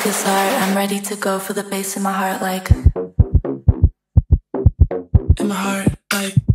is hard. I'm ready to go for the bass in my heart, like. In my heart, like.